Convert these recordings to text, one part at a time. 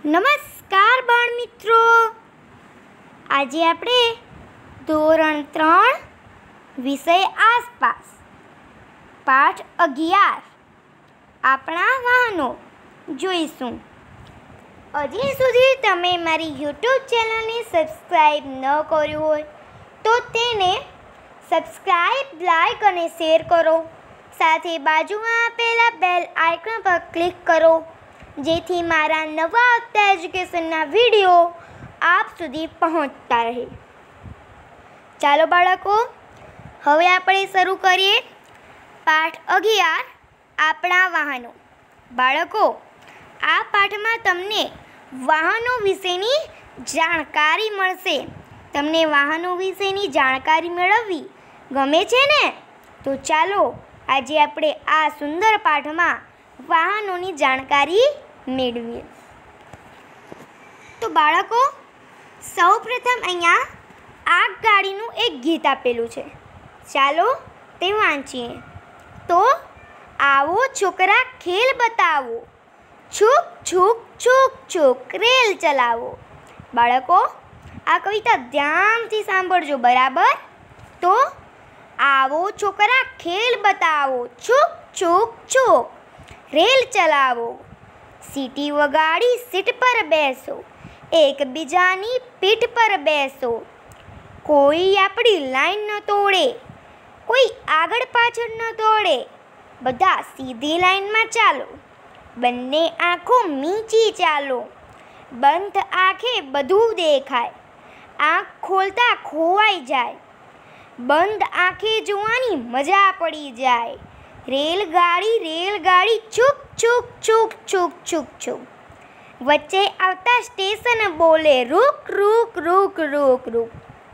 નમસ્કાર બાળ મિત્રો, આજે આપણે ધોરણ 3 વિષય આસપાસ પાઠ 11 આપણા વાહનો જોઈશું। હજી સુધી તમે મારી યુટ્યુબ ચેનલને સબસ્ક્રાઈબ ન કર્યું હોય તો તેને સબસ્ક્રાઈબ, લાઈક અને શેર કરો। સાથે બાજુમાં આપેલા બેલ આઇકન પર ક્લિક કરો જેથી મારા નવા આવતા એજ્યુકેશનના વિડીયો આપ સુધી પહોંચતા રહે। ચાલો બાળકો, હવે આપણે શરૂ કરીએ પાઠ 11 આપણા વાહનો। બાળકો, આ પાઠમાં તમને વાહનો વિશેની જાણકારી મળશે। તમને વાહનો વિશેની જાણકારી મેળવવી ગમે છે ને? તો ચાલો આજે આપણે આ સુંદર પાઠમાં વાહનોની જાણકારી મેળવીએ। તો બાળકો, સૌપ્રથમ અહીંયા આગગાડીનું એક ગીત આપેલું છે, ચાલો તે વાંચીએ। તો આવો છોકરા ખેલ બતાવો, છૂક છૂક છૂક છૂક રેલ ચલાવો। બાળકો, આ કવિતા ધ્યાનથી સાંભળજો, બરાબર? તો આવો છોકરા ખેલ બતાવો, છૂક છૂક છૂક રેલ ચલાવો। સીટી વગાડી સીટ પર બેસો, એકબીજાની પીઠ પર બેસો। કોઈ આપણી લાઈન ન તોડે, કોઈ આગળ પાછળ ન દોડે, બધા સીધી લાઈનમાં ચાલો, બંને આંખો મીચી ચાલો। બંધ આંખે બધું દેખાય, આંખ ખોલતા ખોવાઈ જાય, બંધ આંખે જોવાની મજા પડી જાય। રેલગાડી રેલગાડી છૂક છૂક છૂક છૂક છૂક છૂક, વચ્ચે આવતા સ્ટેશન બોલે રૂક રૂક રૂક રૂક રૂક।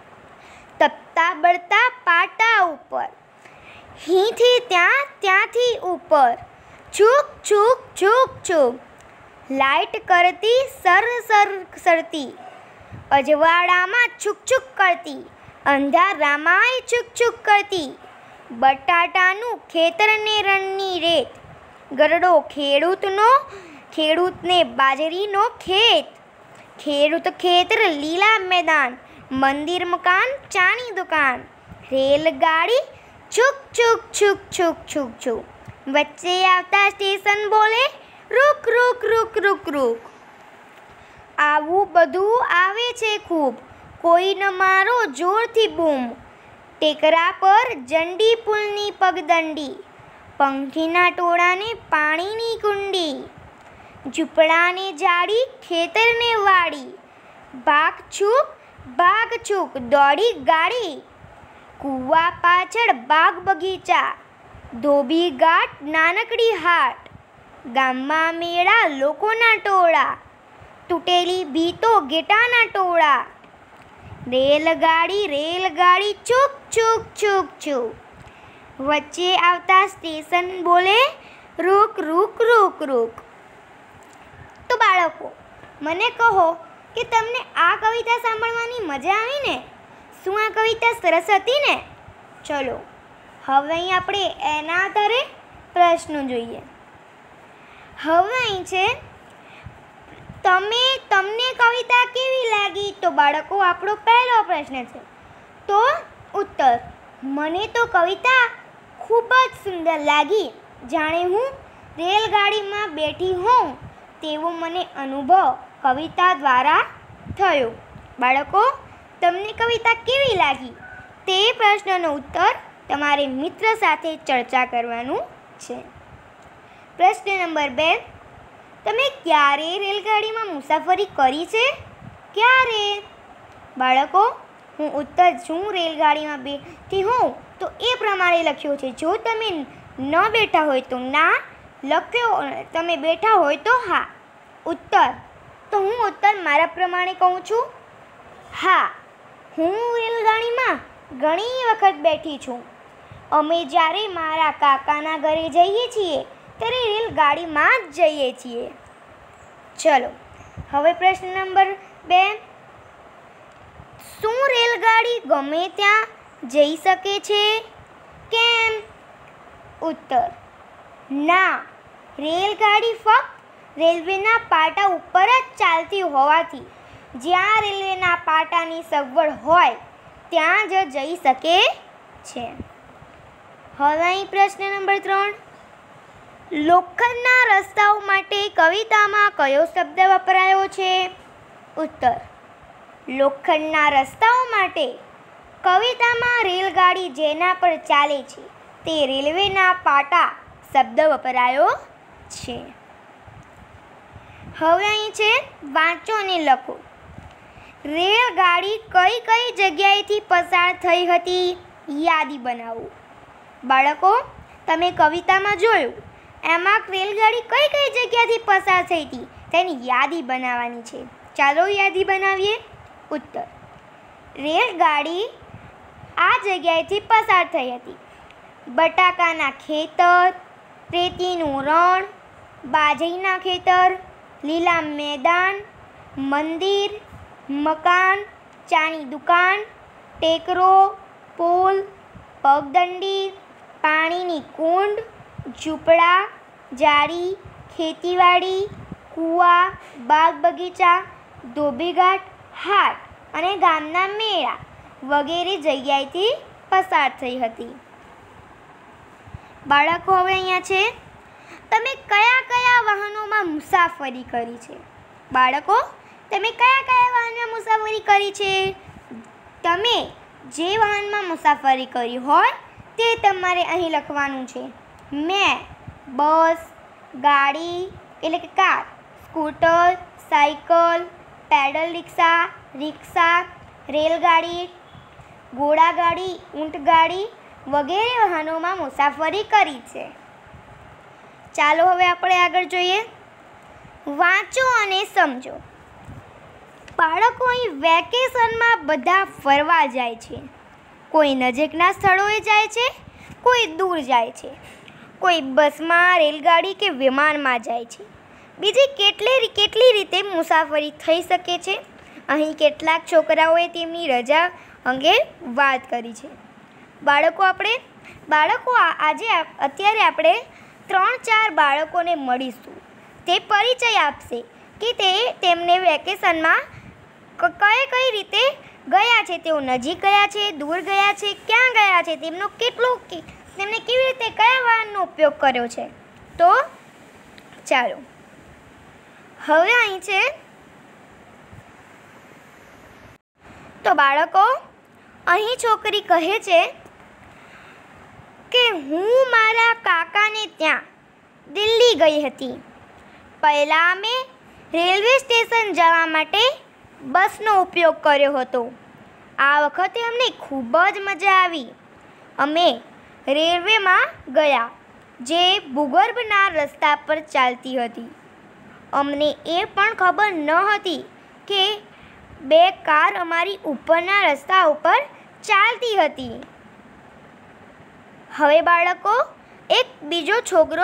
તપતા બળતા પાટા ઉપર, અહીંથી ત્યાં ત્યાંથી ઉપર, છૂક છૂક છૂક છૂક। લાઈટ કરતી સર સર સરતી, અજવાળામાં છુક છુક કરતી, અંધારામાંય છુક છુક કરતી। બટાટાનું ખેતર ને રણની રેત, ગરડો ખેડૂતનો, ખેડૂતને બાજરીનો ખેત, ખેડૂત ખેતર લીલા મેદાન, મંદિર મકાન ચાની દુકાન। રેલગાડી છુક છુક છુક છુક છુક છુક, વચ્ચે આવતા સ્ટેશન બોલે રૂક રૂક રૂક રૂક રૂક। આવું બધું આવે છે ખૂબ, કોઈ ન મારો જોરથી બૂમ, ટેકરા પર જંડી પુલની પગદંડી, પંખીના ટોળાને પાણીની કુંડી, ઝૂંપડાને જાડી ખેતરને વાડી, ભાગ છૂક દોડી ગાડી। કૂવા પાછળ બાગ બગીચા, ધોબી ઘાટ નાનકડી હાટ, ગામમાં મેળા લોકોના ટોળા, તૂટેલી ભીતો ઘેટાના ટોળા। રેલગાડી રેલગાડી છૂક છૂક છૂક છૂક, વચ્ચે આવતા સ્ટેશન બોલે રૂક રૂક રૂક રૂક। તો બાળકો, મને કહો કે તમને આ કવિતા સાંભળવાની મજા આવી ને? શું આ કવિતા સરસ હતી ને? ચલો હવે અહીં આપણે એના આધારે પ્રશ્નો જોઈએ। હવે અહીં છે તમને કવિતા કેવી લાગી? તો બાળકો, આપણો પહેલો પ્રશ્ન છે તો ઉત્તર, મને તો કવિતા ખૂબ જ સુંદર લાગી, જાણે હું રેલગાડીમાં બેઠી હોઉં તેવો મને અનુભવ કવિતા દ્વારા થયો। બાળકો, તમને કવિતા કેવી લાગી તે પ્રશ્નનો ઉત્તર તમારે મિત્ર સાથે ચર્ચા કરવાનું છે। પ્રશ્ન નંબર 2, તમે ક્યારે રેલગાડીમાં મુસાફરી કરી છે? ક્યારે? બાળકો, હું ઉત્તર છું રેલગાડીમાં બેઠી હોઉં તો એ પ્રમાણે લખ્યો છે। જો તમે ન બેઠા હોય તો ના લખ્યો, તમે બેઠા હોય તો હા। ઉત્તર, તો હું ઉત્તર મારા પ્રમાણે કહું છું, હા, હું રેલગાડીમાં ઘણી વખત બેઠી છું। અમે જ્યારે મારા કાકાના ઘરે જઈએ છીએ ત્યારે રેલગાડીમાં જ જઈએ છીએ। ચલો હવે પ્રશ્ન નંબર 2, શું રેલગાડી ગમે ત્યાં જઈ શકે છે? કેમ? ઉત્તર, ના, રેલગાડી ફક્ત રેલવેના પાટા ઉપર જ ચાલતી હોવાથી જ્યાં રેલવેના પાટાની સગવડ હોય ત્યાં જ જઈ શકે છે. હવે અહીં પ્રશ્ન નંબર 3. લોખંડના રસ્તાઓ માટે કવિતામાં કયો શબ્દ વપરાયો છે? ઉત્તર: લોખંડના રસ્તાઓ માટે કવિતામાં રેલગાડી જેના પર ચાલે છે તે રેલવેના પાટા શબ્દ વપરાયો છે. હવે અહીં છે વાંચો અને લખો. રેલગાડી કઈ કઈ જગ્યાએથી પસાર થઈ હતી? યાદી બનાવો. બાળકો, તમે કવિતામાં જોયું એમાં રેલગાડી કઈ કઈ જગ્યાથી પસાર થઈ હતી તેની યાદી બનાવવાની છે. ચાલો યાદી બનાવીએ. ઉત્તર: રેલગાડી આ જગ્યાએથી પસાર થઈ હતી: બટાકાના ખેતર, રેતીનું રણ, બાજરીના ખેતર, લીલા મેદાન, મંદિર, મકાન, ચાની દુકાન, ટેકરો, પુલ, પગદંડી, પાણીની કુંડ, ઝૂંપડા, જાળી, ખેતીવાડી, કૂવા, બાગ બગીચા, ધોબીઘાટ, હાટ અને ગામના મેળા વગેરે જગ્યાએથી પસાર થઈ હતી. બાળકો, હવે અહીંયા છે તમે કયા કયા વાહનોમાં મુસાફરી કરી છે? બાળકો, તમે કયા કયા વાહનમાં મુસાફરી કરી છે? તમે જે વાહનમાં મુસાફરી કરી હોય તે તમારે અહીં લખવાનું છે. મેં બસ, ગાડી એટલે કે car, scooter, cycle, pedal rickshaw, રેલગાડી, ઘોડાગાડી, ઊંટગાડી વગેરે વાહનોમાં મુસાફરી કરી છે. ચાલો હવે આપણે આગળ જોઈએ. વાંચો અને સમજો. બાળકો, અહીં વેકેશનમાં બધા ફરવા જાય છે. કોઈ નજીકના સ્થળોએ જાય છે, કોઈ દૂર જાય છે, કોઈ બસમાં, રેલગાડી કે વિમાનમાં જાય છે. બીજી કેટલી રીતે મુસાફરી થઈ શકે છે? અહીં કેટલાક છોકરાઓએ તેમની રજા અંગે વાત કરી છે. અત્યારે આપણે 3-4 બાળકોને મળીશું. તે પરિચય આપશે કે તેમને વેકેશનમાં કઈ રીતે ગયા છે. તેઓ નજીક ગયા છે, દૂર ગયા છે, ક્યાં ગયા છે, તેમને કેવી રીતે કયા વાહનનો ઉપયોગ કર્યો છે. તો ચાલો હવે અહીં છે. તો બાળકો, અહીં છોકરી કહે છે કે હું મારા કાકાને ત્યાં દિલ્હી ગઈ હતી. પહેલાં અમે રેલવે સ્ટેશન જવા માટે બસનો ઉપયોગ કર્યો હતો. આ વખતે અમને ખૂબ જ મજા આવી. અમે રેલવેમાં ગયા જે ભૂગર્ભના રસ્તા પર ચાલતી હતી. અમને એ પણ ખબર ન હતી કે 2 કાર અમારી ઉપરના રસ્તા ઉપર ચાલતી હતી. હવે બાળકો, એક બીજો છોકરો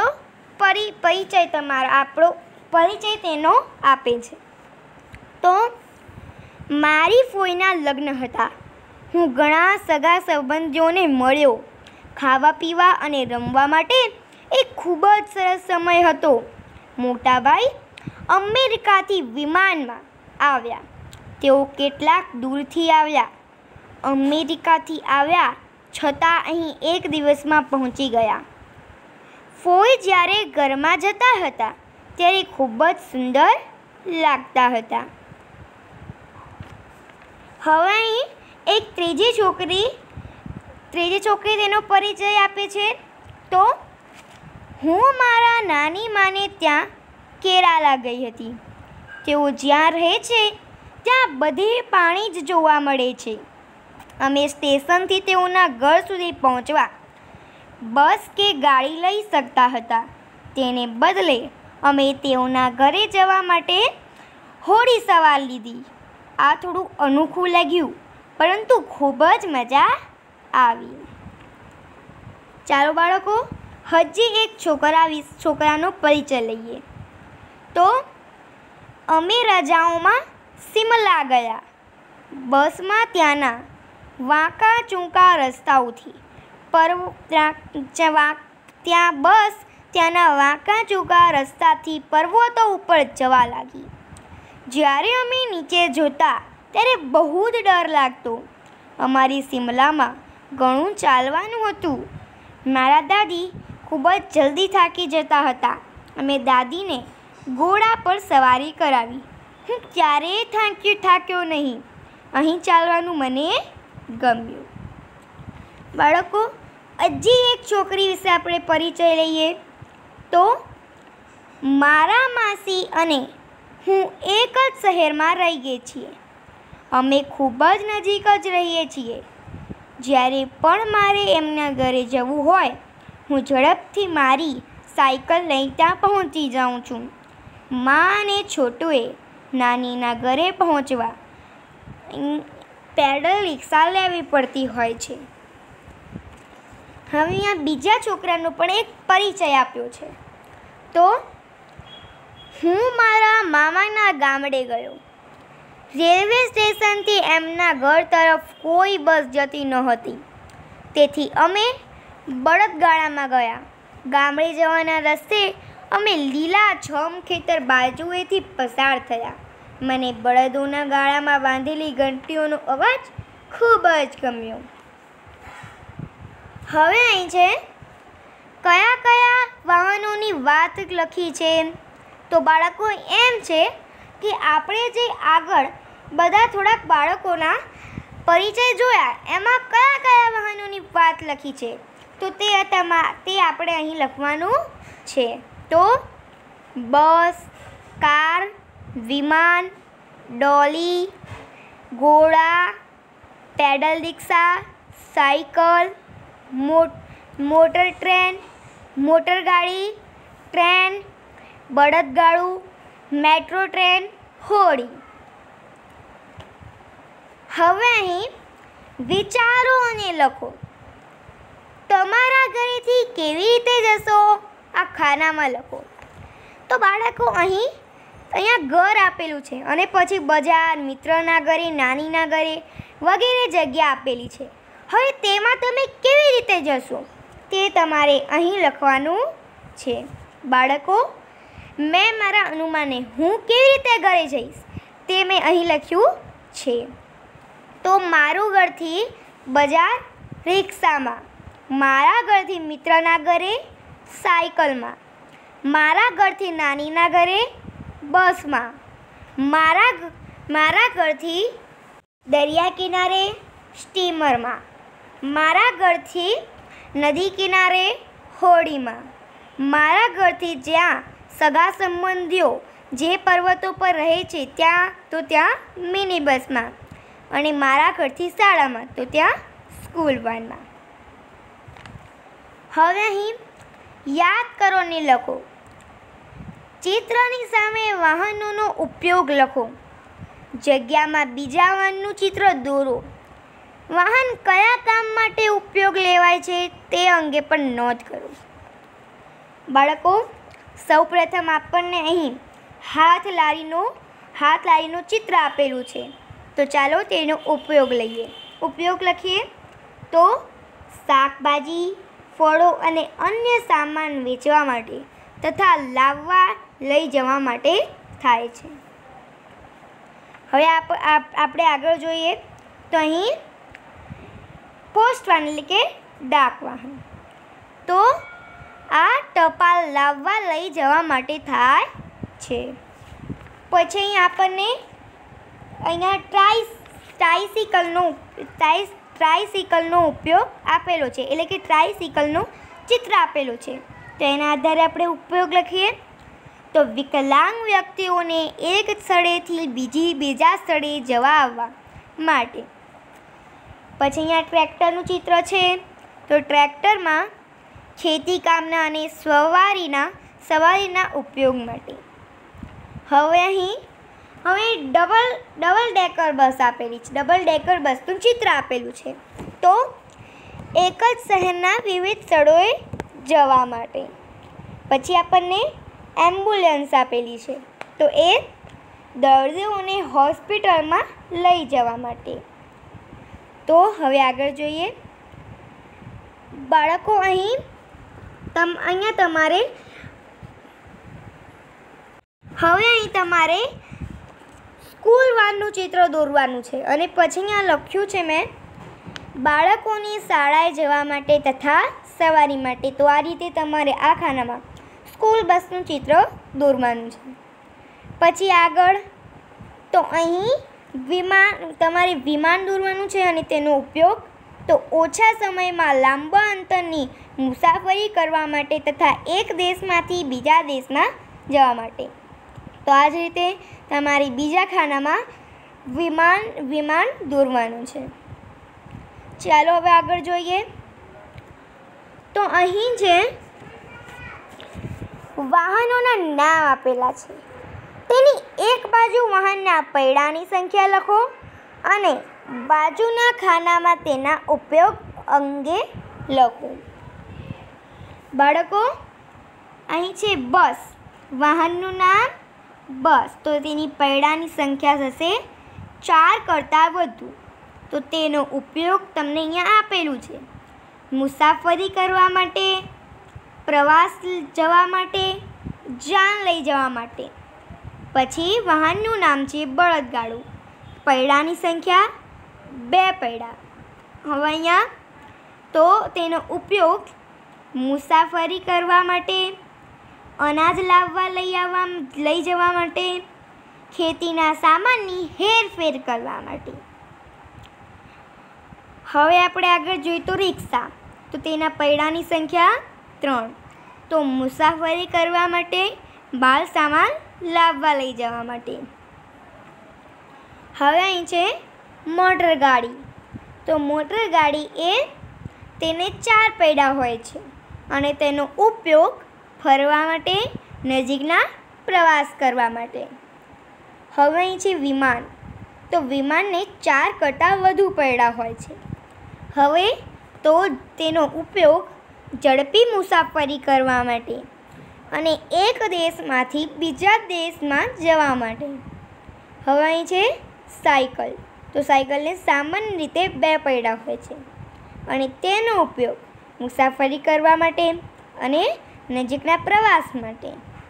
આપણો પરિચય તેનો આપે છે. તો મારી ફોઈના લગ્ન હતા. હું ઘણા સગા સંબંધીઓને મળ્યો. ખાવા પીવા અને રમવા માટે એક ખૂબ જ સરસ સમય હતો. મોટા ભાઈ અમેરિકાથી વિમાનમાં આવ્યા. તેઓ કેટલાક દૂરથી આવ્યા. અમેરિકાથી આવ્યા છતાં અહીં 1 દિવસમાં પહોંચી ગયા. ફોઈ જ્યારે ઘરમાં જતા હતા ત્યારે ખૂબ જ સુંદર લાગતા હતા. હવે અહીં એક ત્રીજી છોકરી તેનો પરિચય આપે છે. તો હું મારા નાની માને ત્યાં કેરાલા ગઈ હતી. તેઓ જ્યાં રહે છે ત્યાં બધે પાણી જ જોવા મળે છે. અમે સ્ટેશનથી તેઓના ઘર સુધી પહોંચવા બસ કે ગાડી લઈ શકતા હતા. તેને બદલે અમે તેઓના ઘરે જવા માટે હોડી સવાર લીધી. આ થોડું અનોખું લાગ્યું, પરંતુ ખૂબ જ મજા આવી. ચાલો બાળકો, હજી એક છોકરાનો પરિચય લઈએ. તો અમે રજાઓમાં સિમલા ગયા. બસમાં ત્યાંના વાંકા ચૂંકા રસ્તાઓથી ત્યાંના વાંકા ચૂકા રસ્તાથી પર્વતો ઉપર જવા લાગી. જ્યારે અમે નીચે જોતા ત્યારે બહુ જ ડર લાગતો. અમારી શિમલામાં ઘણું ચાલવાનું હતું. મારા દાદી ખૂબ જ જલ્દી થાકી જતા હતા. અમે દાદીને ઘોડા પર સવારી કરાવી. હું ક્યારેય થાક્યો નહીં. અહીં ચાલવાનું મને ગમ્યું. બાળકો, હજી એક છોકરી વિશે આપણે પરિચય લઈએ તો મારા માસી અને હું એક જ શહેરમાં રહીએ છીએ. અમે ખૂબ જ નજીક જ રહીએ છીએ. જ્યારે પણ મારે એમના ઘરે જવું હોય, હું ઝડપથી મારી સાયકલ લઈ ત્યાં પહોંચી જાઉં છું. મા અને છોટુએ નાનીના ઘરે પહોંચવા પેડલ રિક્ષા લેવી પડતી હોય છે. હવે અહીંયા બીજા છોકરાનો પણ એક પરિચય આપ્યો છે. તો હું મારા મામાના ગામડે ગયો. રેલવે સ્ટેશનથી એમના ઘર તરફ કોઈ બસ જતી નહોતી. તેથી અમે બળદગાડામાં ગયા. ગામડે જવાના રસ્તે અમે લીલાછમ ખેતર બાજુએથી પસાર થયા. મને બળદોના ગાળામાં બાંધેલી ઘંટીઓનો અવાજ ખૂબ જ ગમ્યો. હવે અહીં છે કયા કયા વાહનોની વાત લખી છે. તો બાળકો એમ છે કે આપણે જે આગળ બધા થોડાક બાળકોના પરિચય જોયા, એમાં કયા કયા વાહનોની વાત લખી છે તો તે આપણે અહીં લખવાનું છે. તો બસ, કાર, વિમાન, ડોલી, ઘોડા, pedal rickshaw, cycle, motor train, મોટરગાડી, ટ્રેન, બળદગાડું, મેટ્રો ટ્રેન, હોડી. હવે અહીં વિચારો અને લખો. તમારા ઘરેથી કેવી રીતે જશો? આ ખાનામાં લખો. તો બાળકો અહીંયા ઘર આપેલું છે અને પછી બજાર, મિત્રના ઘરે, નાનીના ઘરે વગેરે જગ્યા આપેલી છે. હવે તેમાં તમે કેવી રીતે જશો તે તમારે અહીં લખવાનું છે. બાળકો, મેં મારા અનુમાને હું કેવી રીતે ઘરે જઈશ તે મેં અહીં લખ્યું છે. તો મારું ઘરથી બજાર રિક્ષામાં, મારા ઘરથી મિત્રના ઘરે સાયકલમાં, મારા ઘરથી નાનીના ઘરે બસમાં, મારા ઘરથી દરિયા કિનારે સ્ટીમરમાં, મારા ઘરથી નદી કિનારે હોડીમાં, મારા ઘરથી જ્યાં સગા સંબંધીઓ જે પર્વતો પર રહે છે ત્યાં મિની બસમાં, અને મારા ઘરથી શાળામાં તો ત્યાં સ્કૂલ વાનમાં. હવે અહીં યાદ કરો ને લખો. ચિત્રની સામે વાહનોનો ઉપયોગ લખો. જગ્યામાં બીજા વાહનનું ચિત્ર દોરો. વાહન કયા કામ માટે ઉપયોગ લેવાય છે તે અંગે પણ નોંધ કરો. બાળકો, સૌપ્રથમ આપણને અહીં હાથ લારીનું ચિત્ર આપેલું છે. તો ચાલો તેનો ઉપયોગ લઈએ. ઉપયોગ લખીએ તો શાકભાજી, ફળો અને અન્ય સામાન વેચવા માટે તથા લઈ જવા માટે થાય છે. હવે આપણે આગળ જોઈએ તો અહીં પોસ્ટ વાહન એટલે કે ડાક વાહન. તો આ ટપાલ લાવવા લઈ જવા માટે થાય છે. પછી અહીં આપણને ટ્રાયસિકલનો ઉપયોગ આપેલો છે, એટલે કે ટ્રાયસિકલનું ચિત્ર આપેલું છે. તો એના આધારે આપણે ઉપયોગ લખીએ તો વિકલાંગ વ્યક્તિઓને એક સ્થળેથી બીજા સ્થળે જવા આવવા માટે. પછી અહીંયા ટ્રેક્ટરનું ચિત્ર છે. તો ટ્રેક્ટરમાં ખેતી કામના અને સવારીના ઉપયોગ માટે. હવે ડબલ ડેકર બસ આપેલી છે. ડબલ ડેકર બસનું ચિત્ર આપેલું છે. તો એક જ શહેરના વિવિધ સ્થળોએ જવા માટે. પછી આપણને એમ્બ્યુલન્સ આપેલી છે. તો એ દર્દીઓને હોસ્પિટલમાં લઈ જવા માટે. તો હવે આગળ જોઈએ. બાળકો, અહીંયા તમારે હવે અહીં તમારે સ્કૂલ વાનનું ચિત્ર દોરવાનું છે અને પછી અહીંયા લખ્યું છે મેં બાળકોની શાળાએ જવા માટે તથા સવારી માટે. તો આ રીતે તમારે આ ખાનામાં સ્કૂલ બસનું ચિત્ર દોરવાનું છે. પછી આગળ તો અહીં તમારે વિમાન દોરવાનું છે અને તેનો ઉપયોગ તો ઓછા સમયમાં લાંબા અંતરની મુસાફરી કરવા માટે તથા એક દેશમાંથી બીજા દેશમાં જવા માટે. તો આ જ રીતે તમારી બીજા ખાનામાં વિમાન દોરવાનું છે. ચાલો હવે આગળ જોઈએ. તો અહીં જે વાહનોના નામ આપેલા છે તેની એક બાજુ વાહનના પૈડાની સંખ્યા લખો અને બાજુના ખાનામાં તેના ઉપયોગ અંગે લખો. બાળકો, અહીં છે બસ, વાહનનું નામ બસ, તો તેની પૈડાની સંખ્યા થશે 4 કરતાં વધુ. તો તેનો ઉપયોગ તમને અહીંયા આપેલું છે. મુસાફરી કરવા માટે, પ્રવાસ જવા માટે, જાન લઈ જવા માટે. પછી વાહનનું નામ છે બળદગાડું, પૈડાની સંખ્યા 2 પૈડા. હવે અહીંયા તો તેનો ઉપયોગ મુસાફરી કરવા માટે, અનાજ લાવવા લઈ જવા માટે, ખેતીના સામાનની હેરફેર કરવા માટે. હવે આપણે આગળ જોઈએ તો રિક્ષા, તો તેના પૈડાની સંખ્યા 3. તો મુસાફરી કરવા માટે, બાલ સામાન લાવવા લઈ જવા માટે. હવે અહીં છે મોટર ગાડી, તો મોટર ગાડી એ તેને 4 પૈડા હોય છે અને તેનો ઉપયોગ ફરવા માટે, નજીકના પ્રવાસ કરવા માટે. હવે અહીં છે વિમાન, તો વિમાનને 4 કરતાં વધુ પૈડા હોય છે. હવે તો તેનો ઉપયોગ ઝડપી મુસાફરી કરવા માટે અને એક દેશમાંથી બીજા દેશમાં જવા માટે. હવે અહીં છે સાયકલ, તો સાયકલને સામાન્ય રીતે 2 પૈડા હોય છે અને તેનો ઉપયોગ મુસાફરી કરવા માટે અને નજીકના પ્રવાસ માટે.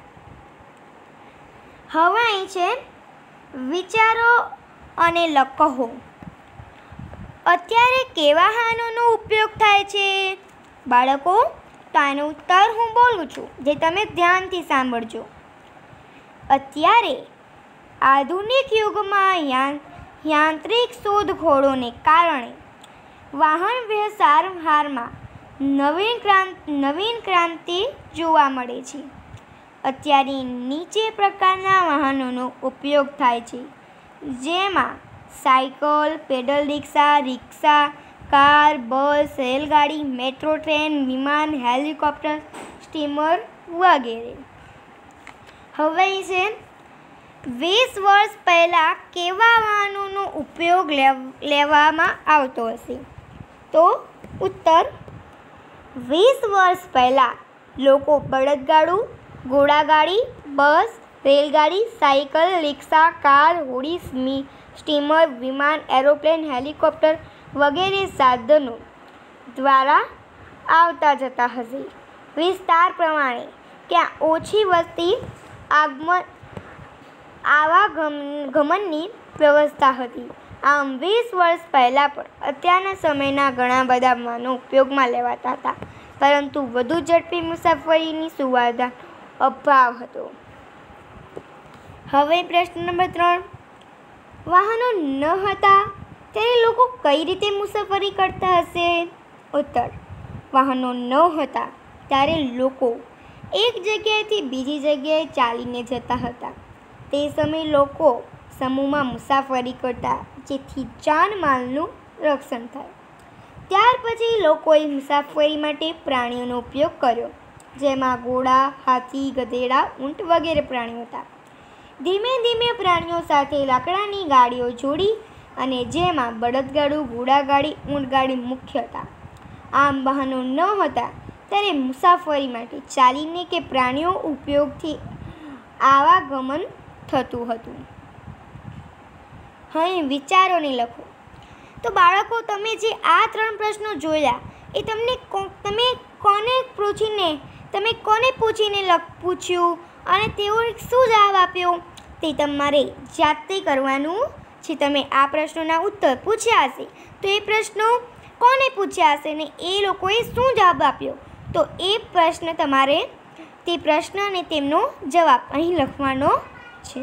હવે અહીં છે વિચારો અને લખો. અત્યારે કેવા વાહનોનો ઉપયોગ થાય છે? બાળકો, તો આનો ઉત્તર હું બોલું છું, જે તમે ધ્યાનથી સાંભળજો. અત્યારે આધુનિક યુગમાં યાંત્રિક શોધખોળોને કારણે વાહન વ્યવહારમાં નવીન ક્રાંતિ જોવા મળે છે. અત્યારે નીચે પ્રકારના વાહનોનો ઉપયોગ થાય છે, જેમાં cycle, pedal rickshaw, car, bus, રેલગાડી, મેટ્રો ટ્રેન, વિમાન, હેલિકોપ્ટર, સ્ટીમર વગેરે. હવે છે 20 વર્ષ પહેલાં કેવા વાહનોનો ઉપયોગ લેવામાં આવતો હશે? તો ઉત્તર 20 વર્ષ પહેલાં લોકો બળદગાડું, ઘોડાગાડી, બસ, રેલગાડી, સાયકલ, રિક્ષા, કાર, હોડી, સ્ટીમર, વિમાન, એરોપ્લેન, હેલિકોપ્ટર વગેરે સાધનો દ્વારા આવતા જતા હશે. વિસ્તાર પ્રમાણે ક્યાં ઓછી વસ્તી આવાગમનની વ્યવસ્થા હતી. આમ 20 વર્ષ પહેલાં પણ અત્યારના સમયના ઘણા બધા વાહનો ઉપયોગમાં લેવાતા હતા, પરંતુ વધુ ઝડપી મુસાફરીની સુવિધા અભાવ હતો. હવે પ્રશ્ન નંબર 3. વાહનો ન હતા ત્યારે લોકો કઈ રીતે મુસાફરી કરતા હશે? ઉત્તર: વાહનો ન હતા ત્યારે લોકો એક જગ્યાએથી બીજી જગ્યાએ ચાલીને જતા હતા. તે સમયે લોકો સમૂહમાં મુસાફરી કરતા, જેથી જાનમાલનું રક્ષણ થાય. ત્યાર પછી લોકોએ મુસાફરી માટે પ્રાણીઓનો ઉપયોગ કર્યો, જેમાં ઘોડા, હાથી, ગધેડા, ઊંટ વગેરે પ્રાણીઓ હતા. ધીમે ધીમે પ્રાણીઓ સાથે લાકડાની ગાડીઓ જોડી અને જેમાં બળદગાડું, ઘોડાગાડી, ઊંટગાડી મુખ્ય હતા. આમ વાહનો ન હતા ત્યારે મુસાફરી માટે ચાલીને કે પ્રાણીઓ ઉપયોગથી આવાગમન થતું હતું. અહીં વિચારોને લખો. તો બાળકો, તમે જે આ 3 પ્રશ્નો જોયા એ તમે કોને પૂછીને પૂછ્યું અને તેઓએ શું જવાબ આપ્યો તે તમારે જાતે કરવાનું છે. તમે આ પ્રશ્નોના ઉત્તર પૂછ્યા હશે તો એ પ્રશ્નો કોને પૂછ્યા હશે ને એ લોકોએ શું જવાબ આપ્યો તો એ પ્રશ્ન તમારે તે પ્રશ્ન અને તેમનો જવાબ અહીં લખવાનો છે.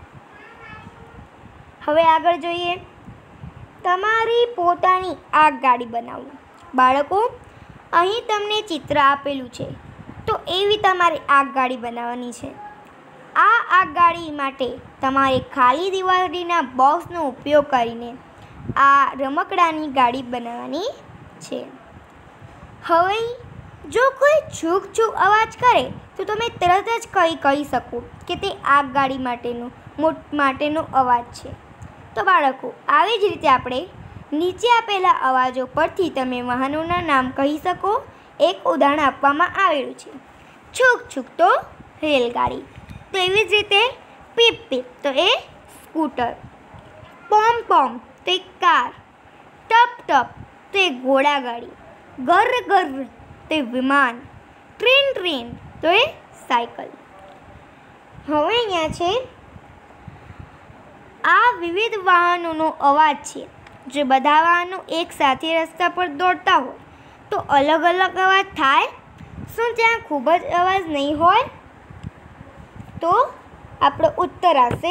હવે આગળ જોઈએ, તમારી પોતાની આગગાડી બનાવો. બાળકો, અહીં તમને ચિત્ર આપેલું છે તો એવી તમારે આગગાડી બનાવવાની છે. આ આગગાડી માટે તમારે ખાલી દિવાળીના બોક્સનો ઉપયોગ કરીને આ રમકડાની ગાડી બનાવવાની છે. હવે જો કોઈ છૂક અવાજ કરે તો તમે તરત જ કહી શકો કે તે આગગાડી માટેનો અવાજ છે. તો બાળકો, આવી જ રીતે આપણે નીચે આપેલા અવાજો પરથી તમે વાહનોના નામ કહી શકો. એક ઉદાહરણ આપવામાં આવેલું છે. છૂક તો રેલગાડી, તો એવી જ રીતે પીપ તો એ સ્કૂટર, પોમ તો એ કાર, ટપ તો એ ઘોડાગાડી, ગર તો એ વિમાન, ટ્રેન તો એ સાયકલ. હવે અહીંયા છે આ વિવિધ વાહનોનો અવાજ છે. જો બધા વાહનો એક સાથે રસ્તા પર દોડતા હોય તો અલગ અવાજ થાય? શું ત્યાં ખૂબ જ અવાજ નહીં હોય? તો આપણો ઉત્તર આવશે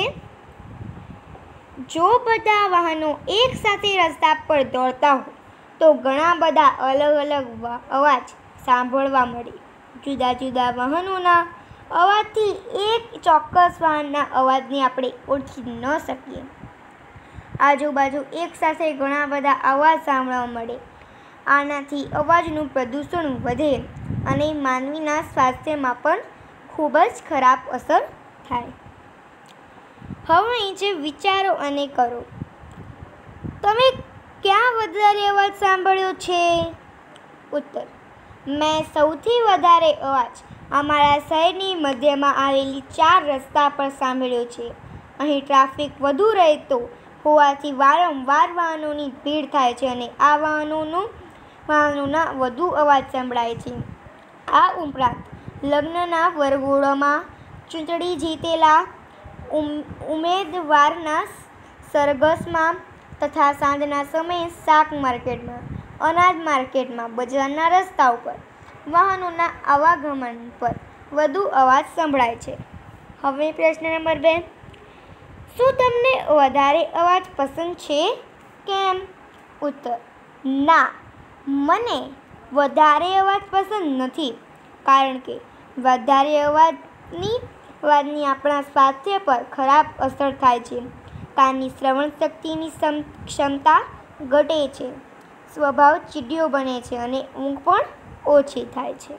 જો બધા વાહનો એક સાથે રસ્તા પર દોડતા હોય તો ઘણા બધા અલગ અવાજ સાંભળવા મળે. જુદા વાહનોના અવાજથી એક ચોક્કસ વાહનના અવાજને આપણે ઓળખી ન શકીએ. આજુબાજુ એક સાથે ઘણા બધા અવાજ સાંભળવા મળે. આનાથી અવાજનું પ્રદૂષણ વધે અને માનવીના સ્વાસ્થ્યમાં પણ ખૂબ જ ખરાબ અસર થાય. હવે નીચે વિચારો અને કરો. તમે ક્યાં વધારે અવાજ સાંભળ્યો છે? ઉત્તર: મેં સૌથી વધારે અવાજ અમારા શહેરની મધ્યમાં આવેલી 4 રસ્તા પર સાંભળ્યો છે. અહીં ટ્રાફિક વધુ રહેતો હોવાથી વારંવાર વાહનોની ભીડ થાય છે અને આ વાહનોના વધુ અવાજ સંભળાય છે. આ ઉપરાંત લગ્નના વરઘોડામાં, ચૂંટણી જીતેલા ઉમેદવારના સરઘસમાં તથા સાંજના સમયે શાક માર્કેટમાં, અનાજ માર્કેટમાં, બજારના રસ્તા ઉપર વાહનોના આવાગમન પર વધુ અવાજ સંભળાય છે. હવે પ્રશ્ન નંબર 2, શું તમને વધારે અવાજ પસંદ છે? કેમ? ઉત્તર: ના, મને વધારે અવાજ પસંદ નથી, કારણ કે વધારે અવાજની આપણા સ્વાસ્થ્ય પર ખરાબ અસર થાય છે. કાનની શ્રવણ શક્તિની ક્ષમતા ઘટે છે, સ્વભાવ ચીડિયો બને છે અને ઊંઘ પણ ઓછી થાય છે.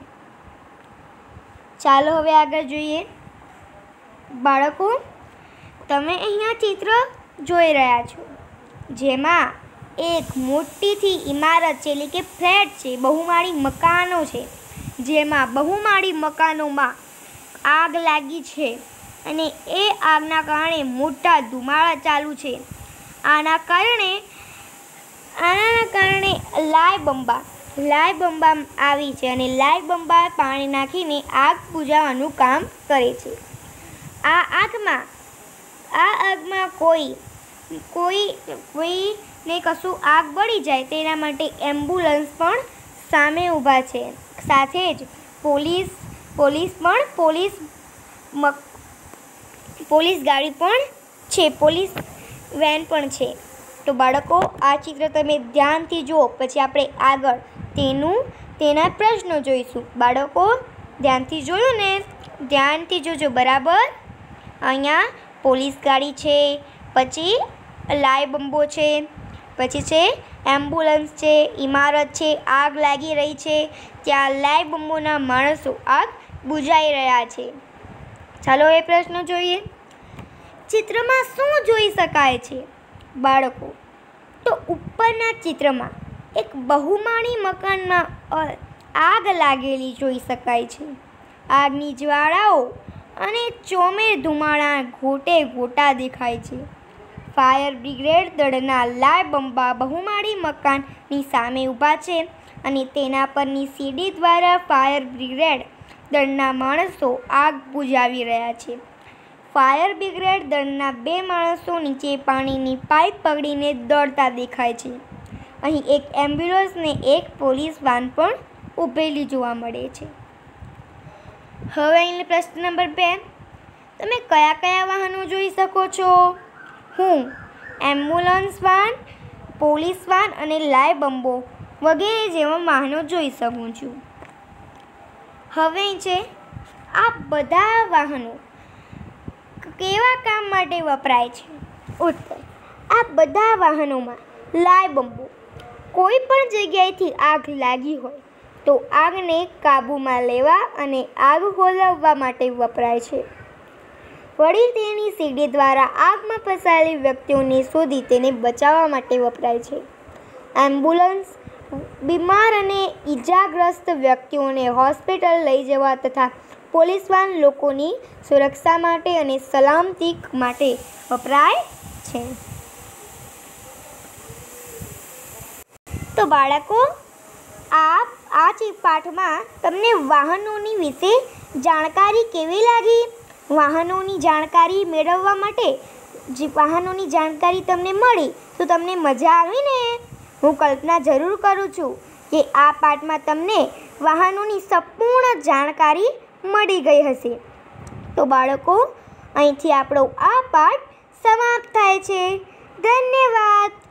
ચાલો હવે આગળ જોઈએ. બાળકો, તમે અહીંયા ચિત્ર જોઈ રહ્યા છો જેમાં એક મોટીથી ઇમારત છે, એટલે કે ફ્લેટ છે, બહુમાળી મકાનો છે, જેમાં બહુમાળી મકાનોમાં આગ લાગી છે અને એ આગના કારણે મોટા ધુમાડા ચાલુ છે. આના કારણે લાય બંબા આવી છે અને લાય બંબા પાણી નાખીને આગ બુઝાવવાનું કામ કરે છે. આ આગમાં કોઈને કશું આગ બળી જાય તેના માટે એમ્બ્યુલન્સ પણ સામે ઊભા છે. સાથે જ પોલીસ ગાડી પણ છે, પોલીસ વેન પણ છે. તો બાળકો, આ ચિત્ર તમે ધ્યાનથી જુઓ, પછી આપણે આગળ તેના પ્રશ્નો જોઈશું. બાળકો, ધ્યાનથી જોયું ને? ધ્યાનથી જોજો બરાબર. અહીંયા પોલીસ ગાડી છે, પછી લાય બંબો છે, પછી છે એમ્બ્યુલન્સ છે, ઇમારત છે, આગ લાગી રહી છે, ત્યાં લાય બંબોના માણસો આગ બુઝાઈ રહ્યા છે. ચાલો એ પ્રશ્નો જોઈએ. ચિત્રમાં શું જોઈ શકાય છે? બાળકો, તો ઉપરના ચિત્રમાં એક બહુમાળી મકાનમાં આગ લાગેલી જોઈ શકાય છે. આગની જ્વાળાઓ અને ચોમેર ધુમાડા ગોટા દેખાય છે. ફાયર બ્રિગેડ દળના લાય બંબા બહુમાળી મકાનની સામે ઊભા છે અને તેના પરની સીડી દ્વારા ફાયર બ્રિગેડ દળના માણસો આગ બુઝાવી રહ્યા છે. ફાયર બ્રિગેડ દળના 2 માણસો નીચે પાણીની પાઇપ પકડીને દોડતા દેખાય છે. અહીં એક એમ્બ્યુલન્સ ને એક પોલીસ વાન પણ ઊભેલી જોવા મળે છે. હવે અહીં પ્રશ્ન નંબર 2. તમે કયા કયા વાહનો જોઈ શકો છો? હું એમ્બ્યુલન્સ વાન, પોલીસ વાન અને લાઇવ બંબો વગેરે જેવા વાહનો જોઈ શકું છું. હવે છે આ બધા વાહનો કેવા કામ માટે વપરાય છે? ઉત્તર: આ બધા વાહનોમાં લાઇવ બંબો કોઈ પણ જગ્યાએથી આગ લાગી હોય તો આગને કાબૂમાં લેવા અને આગ હોલવવા માટે વપરાય છે. વળી તેની સીડી દ્વારા આગમાં ફસાયેલી વ્યક્તિઓને શોધી તેને બચાવવા માટે વપરાય છે. એમ્બ્યુલન્સ બીમાર અને ઈજાગ્રસ્ત વ્યક્તિઓને હોસ્પિટલ લઈ જવા તથા પોલીસ વાન લોકોની સુરક્ષા માટે અને સલામતી માટે વપરાય છે. તો બાળકો, આ પાઠમાં તમને વાહનોની વિશે જાણકારી કેવી લાગી? વાહનોની જાણકારી મેળવવા માટે જે વાહનોની જાણકારી તમને મળી તો તમને મજા આવી ને? હું કલ્પના જરૂર કરું છું કે આ પાઠમાં તમને વાહનોની સંપૂર્ણ જાણકારી મળી ગઈ હશે. તો બાળકો, અહીંથી આપણો આ પાઠ સમાપ્ત થાય છે. ધન્યવાદ.